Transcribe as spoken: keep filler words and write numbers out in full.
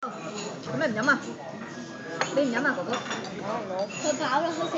做咩唔飲啊？你唔飲啊，哥哥？ 佢飽啦，佢食。